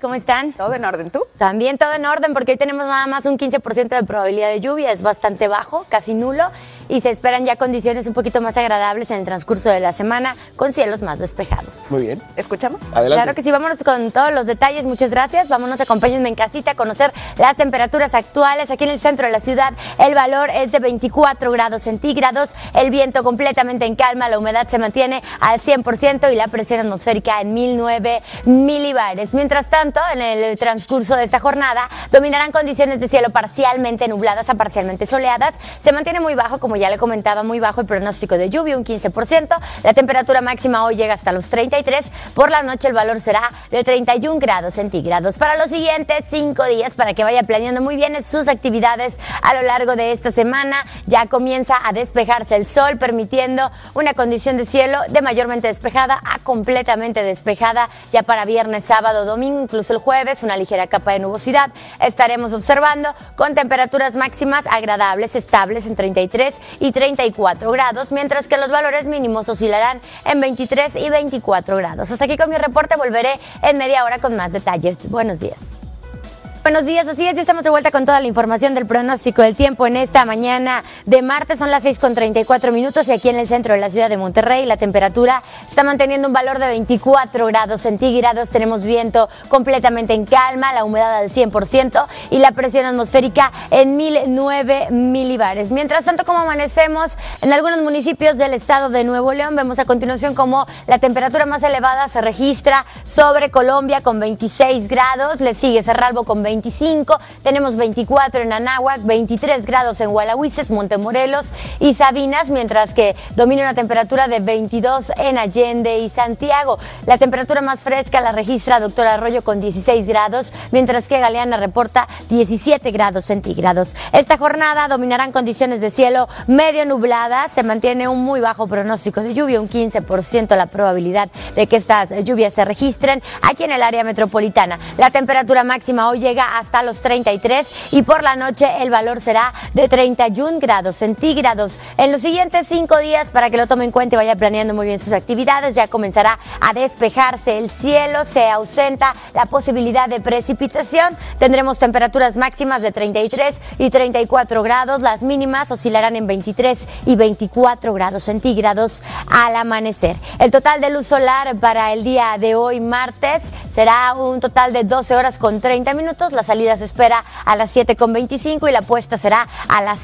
¿Cómo están? ¿Todo en orden tú? También todo en orden, porque hoy tenemos nada más un 15% de probabilidad de lluvia, es bastante bajo, casi nulo, y se esperan ya condiciones un poquito más agradables en el transcurso de la semana, con cielos más despejados. Muy bien. ¿Escuchamos? Adelante. Claro que sí, vámonos con todos los detalles, muchas gracias. Vámonos, acompáñenme en casita a conocer las temperaturas actuales. Aquí en el centro de la ciudad el valor es de 24 grados centígrados, el viento completamente en calma, la humedad se mantiene al 100% y la presión atmosférica en 1009 milibares. Mientras tanto, en el transcurso de esta jornada dominarán condiciones de cielo parcialmente nubladas a parcialmente soleadas. Se mantiene muy bajo, como ya le comentaba, muy bajo el pronóstico de lluvia, un 15%. La temperatura máxima hoy llega hasta los 33. Por la noche el valor será de 31 grados centígrados. Para los siguientes 5 días, para que vaya planeando muy bien sus actividades a lo largo de esta semana, ya comienza a despejarse el sol, permitiendo una condición de cielo de mayormente despejada a completamente despejada ya para viernes, sábado, domingo, incluso el jueves, una ligera capa de nubosidad estaremos observando, con temperaturas máximas agradables, estables en 33 y 34 grados, mientras que los valores mínimos oscilarán en 23 y 24 grados. Hasta aquí con mi reporte, volveré en media hora con más detalles. Buenos días. Buenos días, así es, ya estamos de vuelta con toda la información del pronóstico del tiempo en esta mañana de martes. Son las 6:34 y aquí en el centro de la ciudad de Monterrey la temperatura está manteniendo un valor de 24 grados centígrados. Tenemos viento completamente en calma, la humedad al 100% y la presión atmosférica en 1009 milibares. Mientras tanto, como amanecemos en algunos municipios del estado de Nuevo León, vemos a continuación como la temperatura más elevada se registra sobre Colombia con 26 grados, le sigue Cerralbo con 25, tenemos 24 en Anáhuac, 23 grados en Gualahuises, Montemorelos y Sabinas, mientras que domina una temperatura de 22 en Allende y Santiago. La temperatura más fresca la registra Doctor Arroyo con 16 grados, mientras que Galeana reporta 17 grados centígrados. Esta jornada dominarán condiciones de cielo medio nubladas, se mantiene un muy bajo pronóstico de lluvia, un 15% la probabilidad de que estas lluvias se registren aquí en el área metropolitana. La temperatura máxima hoy llega hasta los 33 y por la noche el valor será de 31 grados centígrados. En los siguientes 5 días, para que lo tome en cuenta y vaya planeando muy bien sus actividades, ya comenzará a despejarse el cielo, se ausenta la posibilidad de precipitación, tendremos temperaturas máximas de 33 y 34 grados, las mínimas oscilarán en 23 y 24 grados centígrados al amanecer. El total de luz solar para el día de hoy martes será un total de 12 horas con 30 minutos, la salida se espera a las 7:25 y la puesta será a las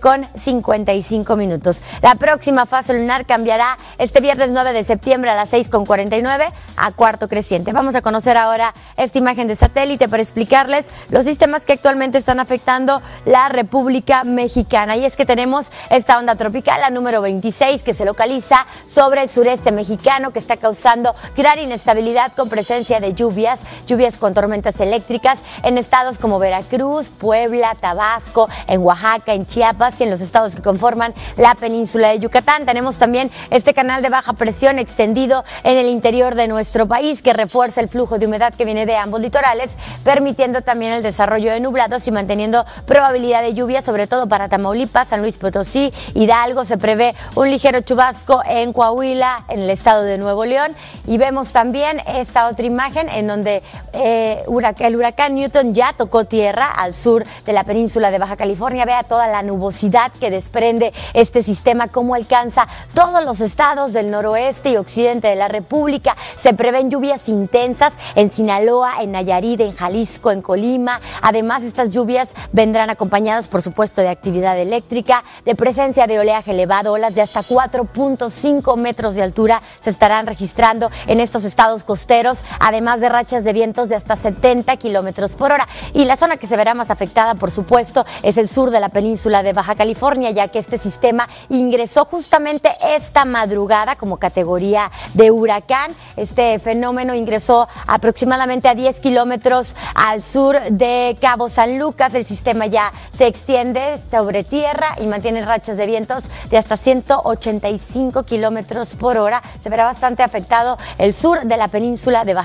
7:55 minutos. La próxima fase lunar cambiará este viernes 9 de septiembre a las 6:49 a cuarto creciente. Vamos a conocer ahora esta imagen de satélite para explicarles los sistemas que actualmente están afectando la República Mexicana. Y es que tenemos esta onda tropical, la número 26, que se localiza sobre el sureste mexicano, que está causando gran inestabilidad con presencia de lluvias con tormentas eléctricas en estados como Veracruz, Puebla, Tabasco, en Oaxaca, en Chiapas y en los estados que conforman la península de Yucatán. Tenemos también este canal de baja presión extendido en el interior de nuestro país que refuerza el flujo de humedad que viene de ambos litorales, permitiendo también el desarrollo de nublados y manteniendo probabilidad de lluvia, sobre todo para Tamaulipas, San Luis Potosí, Hidalgo. Se prevé un ligero chubasco en Coahuila, en el estado de Nuevo León. Y vemos también esta otra imagen en donde el huracán Newton ya tocó tierra al sur de la península de Baja California. Vea toda la nubosidad que desprende este sistema, cómo alcanza todos los estados del noroeste y occidente de la República. Se prevén lluvias intensas en Sinaloa, en Nayarit, en Jalisco, en Colima. Además, estas lluvias vendrán acompañadas, por supuesto, de actividad eléctrica, de presencia de oleaje elevado. Olas de hasta 4.5 metros de altura se estarán registrando en estos estados costeros, además de rachas de vientos de hasta 70 kilómetros por hora. Y la zona que se verá más afectada, por supuesto, es el sur de la península de Baja California, ya que este sistema ingresó justamente esta madrugada como categoría de huracán. Este fenómeno ingresó aproximadamente a 10 kilómetros al sur de Cabo San Lucas. El sistema ya se extiende sobre tierra y mantiene rachas de vientos de hasta 185 kilómetros por hora. Se verá bastante afectado el sur de la península de Baja California.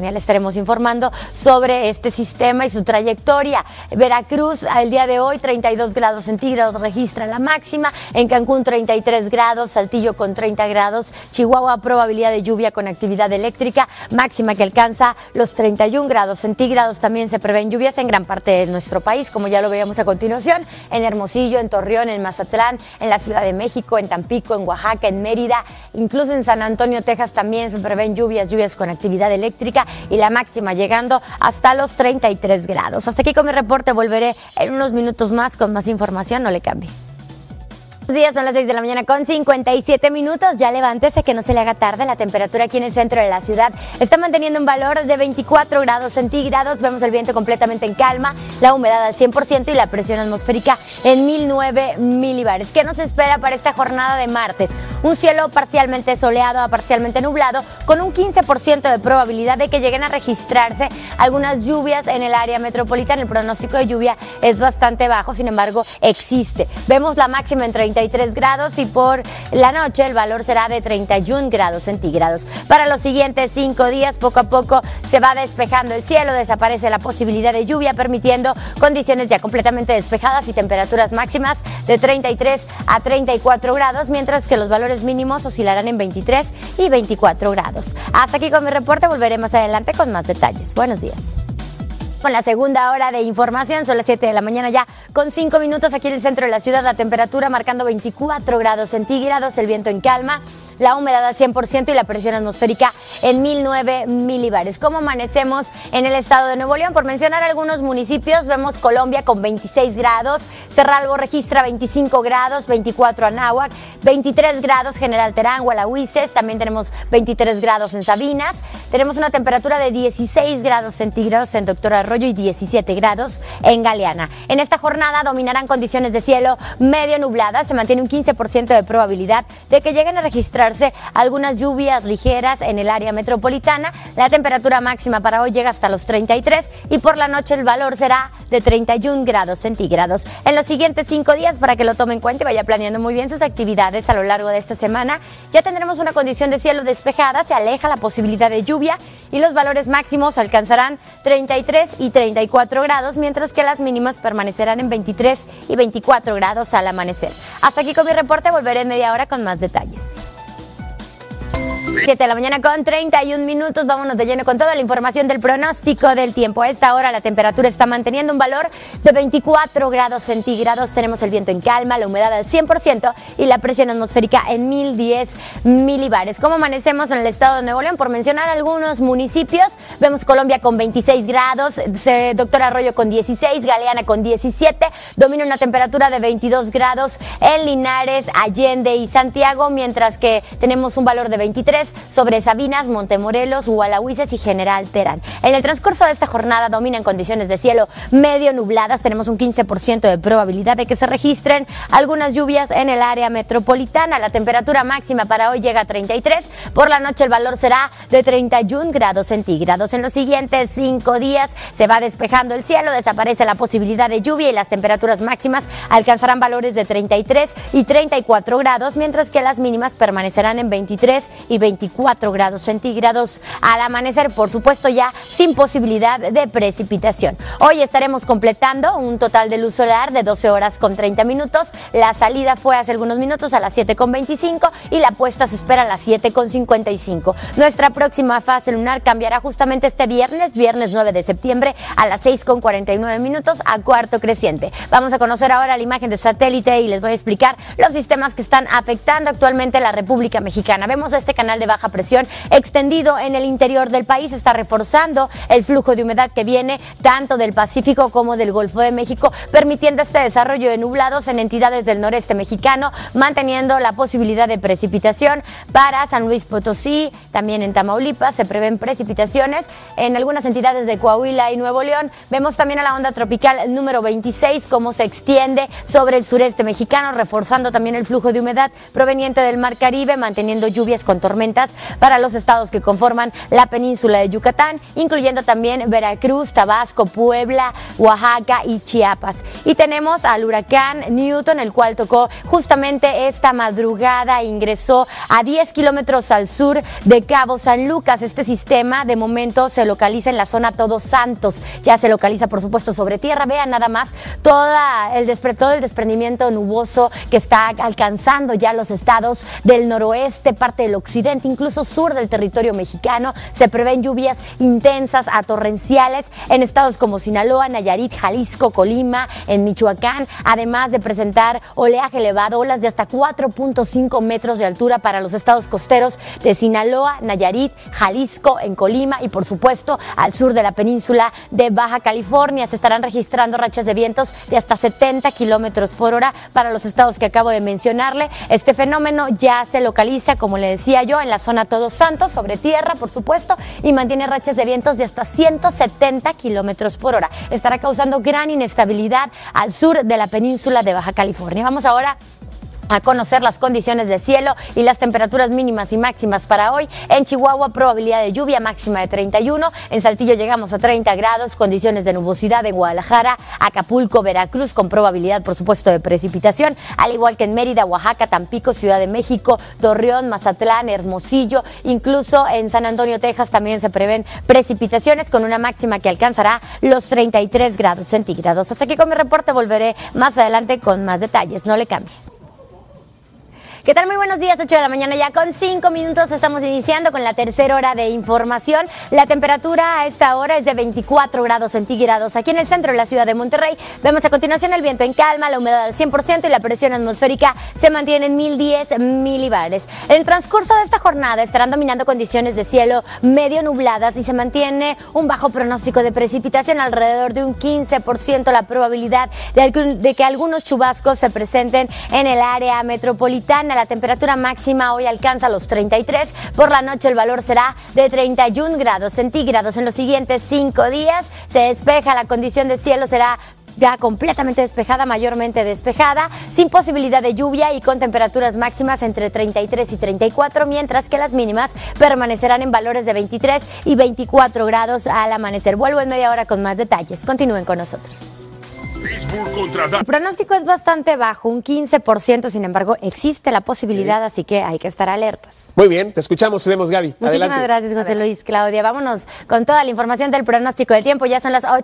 viernes. Ya le estaremos informando sobre este sistema y su trayectoria. Veracruz, al día de hoy, 32 grados centígrados registra la máxima. En Cancún, 33 grados. Saltillo con 30 grados. Chihuahua, probabilidad de lluvia con actividad eléctrica. Máxima que alcanza los 31 grados centígrados. También se prevén lluvias en gran parte de nuestro país, como ya lo veíamos a continuación. En Hermosillo, en Torreón, en Mazatlán, en la Ciudad de México, en Tampico, en Oaxaca, en Mérida. Incluso en San Antonio, Texas, también se prevén lluvias con actividad eléctrica y la máxima llegando hasta los 33 grados. Hasta aquí con mi reporte, volveré en unos minutos más con más información, no le cambie. Buenos días, son las 6 de la mañana con 57 minutos. Ya levántese, que no se le haga tarde. La temperatura aquí en el centro de la ciudad está manteniendo un valor de 24 grados centígrados. Vemos el viento completamente en calma, la humedad al 100% y la presión atmosférica en 1009 milibares. ¿Qué nos espera para esta jornada de martes? Un cielo parcialmente soleado a parcialmente nublado, con un 15% de probabilidad de que lleguen a registrarse algunas lluvias en el área metropolitana. El pronóstico de lluvia es bastante bajo, sin embargo, existe. Vemos la máxima en 33 grados y por la noche el valor será de 31 grados centígrados. Para los siguientes 5 días, poco a poco se va despejando el cielo, desaparece la posibilidad de lluvia, permitiendo condiciones ya completamente despejadas y temperaturas máximas de 33 a 34 grados, mientras que los valores mínimos oscilarán en 23 y 24 grados. Hasta aquí con mi reporte, volveré más adelante con más detalles. Buenos días. Con la segunda hora de información, son las 7 de la mañana ya, con 5 minutos aquí en el centro de la ciudad, la temperatura marcando 24 grados centígrados, el viento en calma, la humedad al 100% y la presión atmosférica en 1009 milibares. ¿Cómo amanecemos en el estado de Nuevo León? Por mencionar algunos municipios, vemos Colombia con 26 grados, Cerralbo registra 25 grados, 24 Anáhuac, 23 grados General Terán, Gualahuises, también tenemos 23 grados en Sabinas, tenemos una temperatura de 16 grados centígrados en Doctor Arroyo y 17 grados en Galeana. En esta jornada dominarán condiciones de cielo medio nubladas, se mantiene un 15% de probabilidad de que lleguen a registrar algunas lluvias ligeras en el área metropolitana. La temperatura máxima para hoy llega hasta los 33 y por la noche el valor será de 31 grados centígrados. En los siguientes 5 días, para que lo tome en cuenta y vaya planeando muy bien sus actividades a lo largo de esta semana, ya tendremos una condición de cielo despejada, se aleja la posibilidad de lluvia y los valores máximos alcanzarán 33 y 34 grados, mientras que las mínimas permanecerán en 23 y 24 grados al amanecer. Hasta aquí con mi reporte, volveré en media hora con más detalles. 7 de la mañana con 31 minutos, vámonos de lleno con toda la información del pronóstico del tiempo. A esta hora la temperatura está manteniendo un valor de 24 grados centígrados, tenemos el viento en calma, la humedad al 100% y la presión atmosférica en 1010 milibares. ¿Cómo amanecemos en el estado de Nuevo León? Por mencionar algunos municipios, vemos Colombia con 26 grados, Doctor Arroyo con 16, Galeana con 17, domina una temperatura de 22 grados en Linares, Allende y Santiago, mientras que tenemos un valor de 23 sobre Sabinas, Montemorelos, Gualahuises y General Terán. En el transcurso de esta jornada dominan condiciones de cielo medio nubladas, tenemos un 15% de probabilidad de que se registren algunas lluvias en el área metropolitana. La temperatura máxima para hoy llega a 33, por la noche el valor será de 31 grados centígrados. En los siguientes 5 días se va despejando el cielo, desaparece la posibilidad de lluvia y las temperaturas máximas alcanzarán valores de 33 y 34 grados, mientras que las mínimas permanecerán en 23 y 24 grados centígrados al amanecer, por supuesto ya sin posibilidad de precipitación. Hoy estaremos completando un total de luz solar de 12 horas con 30 minutos. La salida fue hace algunos minutos a las 7:25 y la puesta se espera a las 7:55. Nuestra próxima fase lunar cambiará justamente este viernes 9 de septiembre a las 6:49 minutos a cuarto creciente. Vamos a conocer ahora la imagen de satélite y les voy a explicar los sistemas que están afectando actualmente la República Mexicana. Vemos este canal de baja presión extendido en el interior del país, está reforzando el flujo de humedad que viene tanto del Pacífico como del Golfo de México, permitiendo este desarrollo de nublados en entidades del noreste mexicano, manteniendo la posibilidad de precipitación para San Luis Potosí, también en Tamaulipas se prevén precipitaciones en algunas entidades de Coahuila y Nuevo León. Vemos también a la onda tropical número 26 cómo se extiende sobre el sureste mexicano, reforzando también el flujo de humedad proveniente del Mar Caribe, manteniendo lluvias con tormentas tormentas para los estados que conforman la península de Yucatán, incluyendo también Veracruz, Tabasco, Puebla, Oaxaca y Chiapas. Y tenemos al huracán Newton, el cual tocó justamente esta madrugada, ingresó a 10 kilómetros al sur de Cabo San Lucas. Este sistema de momento se localiza en la zona Todos Santos, ya se localiza por supuesto sobre tierra. Vean nada más todo el desprendimiento nuboso que está alcanzando ya los estados del noroeste, parte del occidente, incluso sur del territorio mexicano. Se prevén lluvias intensas a torrenciales en estados como Sinaloa, Nayarit, Jalisco, Colima, en Michoacán, además de presentar oleaje elevado, olas de hasta 4.5 metros de altura para los estados costeros de Sinaloa, Nayarit, Jalisco, en Colima y por supuesto al sur de la península de Baja California. Se estarán registrando rachas de vientos de hasta 70 kilómetros por hora para los estados que acabo de mencionarle. Este fenómeno ya se localiza, como le decía yo, en la zona Todos Santos, sobre tierra, por supuesto, y mantiene rachas de vientos de hasta 170 kilómetros por hora. Estará causando gran inestabilidad al sur de la península de Baja California. Vamos ahora a conocer las condiciones de cielo y las temperaturas mínimas y máximas para hoy. En Chihuahua, probabilidad de lluvia máxima de 31. En Saltillo llegamos a 30 grados, condiciones de nubosidad en Guadalajara, Acapulco, Veracruz, con probabilidad, por supuesto, de precipitación, al igual que en Mérida, Oaxaca, Tampico, Ciudad de México, Torreón, Mazatlán, Hermosillo, incluso en San Antonio, Texas, también se prevén precipitaciones con una máxima que alcanzará los 33 grados centígrados. Hasta aquí con mi reporte, volveré más adelante con más detalles. No le cambie. ¿Qué tal? Muy buenos días, 8 de la mañana ya con 5 minutos. Estamos iniciando con la tercera hora de información. La temperatura a esta hora es de 24 grados centígrados aquí en el centro de la ciudad de Monterrey. Vemos a continuación el viento en calma, la humedad al 100% y la presión atmosférica se mantiene en 1010 milibares. En el transcurso de esta jornada estarán dominando condiciones de cielo medio nubladas y se mantiene un bajo pronóstico de precipitación, alrededor de un 15% la probabilidad de que algunos chubascos se presenten en el área metropolitana. La temperatura máxima hoy alcanza los 33, por la noche el valor será de 31 grados centígrados. En los siguientes 5 días se despeja, la condición de cielo será ya completamente despejada, mayormente despejada, sin posibilidad de lluvia y con temperaturas máximas entre 33 y 34, mientras que las mínimas permanecerán en valores de 23 y 24 grados al amanecer. Vuelvo en media hora con más detalles. Continúen con nosotros. El pronóstico es bastante bajo, un 15%, sin embargo, existe la posibilidad, así que hay que estar alertas. Muy bien, te escuchamos, vemos, Gaby. Muchísimas Adelante. gracias, José Luis. Claudia, vámonos con toda la información del pronóstico del tiempo. Ya son las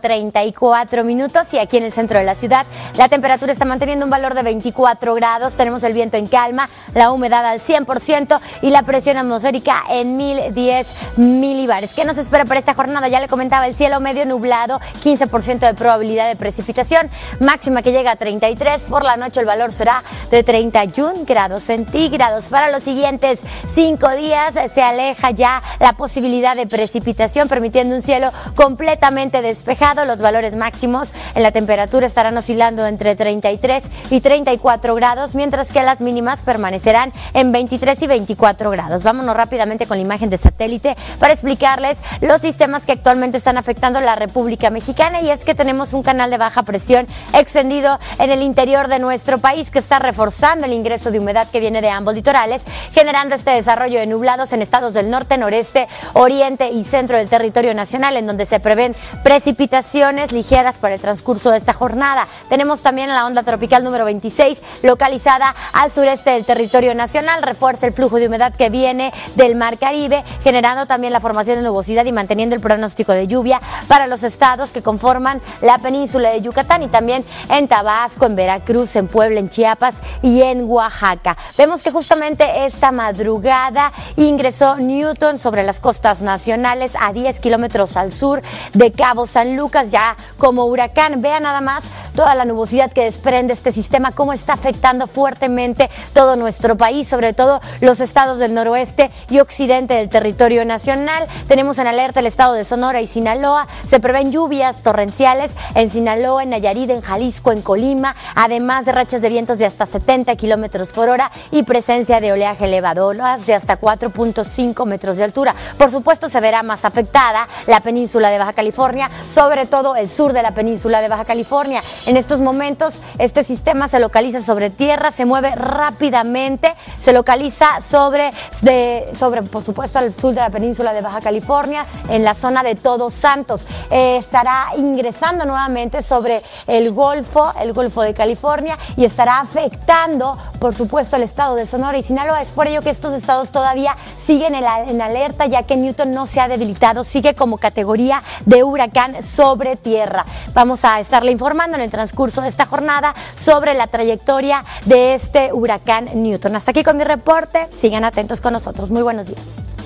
8:34 y aquí en el centro de la ciudad la temperatura está manteniendo un valor de 24 grados. Tenemos el viento en calma, la humedad al 100% y la presión atmosférica en 1010 milibares. ¿Qué nos espera para esta jornada? Ya le comentaba, el cielo medio nublado, 15% de probabilidad de precipitación, máxima que llega a 33, por la noche el valor será de 31 grados centígrados. Para los siguientes 5 días se aleja ya la posibilidad de precipitación, permitiendo un cielo completamente despejado. Los valores máximos en la temperatura estarán oscilando entre 33 y 34 grados, mientras que las mínimas permanecerán en 23 y 24 grados. Vámonos rápidamente con la imagen de satélite para explicarles los sistemas que actualmente están afectando la República Mexicana, y es que tenemos un canal de baja presión extendido en el interior de nuestro país que está reforzando el ingreso de humedad que viene de ambos litorales, generando este desarrollo de nublados en estados del norte, noreste, oriente y centro del territorio nacional, en donde se prevén precipitaciones ligeras para el transcurso de esta jornada. Tenemos también la onda tropical número 26 localizada al sureste del territorio nacional, refuerza el flujo de humedad que viene del Mar Caribe, generando también la formación de nubosidad y manteniendo el pronóstico de lluvia para los estados que conforman la península de Yucatán y también en Tabasco, en Veracruz, en Puebla, en Chiapas y en Oaxaca. Vemos que justamente esta madrugada ingresó Newton sobre las costas nacionales a 10 kilómetros al sur de Cabo San Lucas, ya como huracán. Vean nada más toda la nubosidad que desprende este sistema, cómo está afectando fuertemente todo nuestro país, sobre todo los estados del noroeste y occidente del territorio nacional. Tenemos en alerta el estado de Sonora y Sinaloa. Se prevén lluvias torrenciales en Sinaloa, en Nayarit, en Jalisco, en Colima, además de rachas de vientos de hasta 70 kilómetros por hora y presencia de oleaje elevado, olas de hasta 4.5 metros de altura. Por supuesto, se verá más afectada la península de Baja California, sobre todo el sur de la península de Baja California. En estos momentos este sistema se localiza sobre tierra, se mueve rápidamente, se localiza sobre por supuesto al sur de la península de Baja California, en la zona de Todos Santos. Estará ingresando nuevamente sobre el Golfo de California, y estará afectando por supuesto el estado de Sonora y Sinaloa. Es por ello que estos estados todavía siguen en alerta, ya que Newton no se ha debilitado, sigue como categoría de huracán sobre tierra. Vamos a estarle informando en el transcurso de esta jornada sobre la trayectoria de este huracán Newton. Hasta aquí con mi reporte, sigan atentos con nosotros. Muy buenos días.